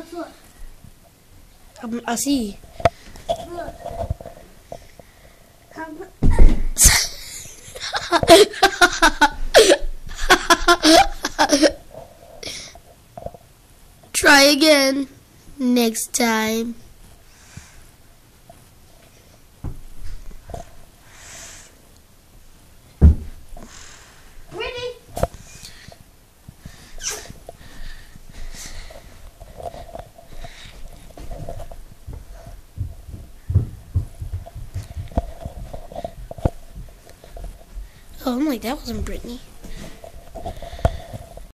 Look. I see. Look. Try again next time. Ready? Oh, I'm like, that wasn't Brittany.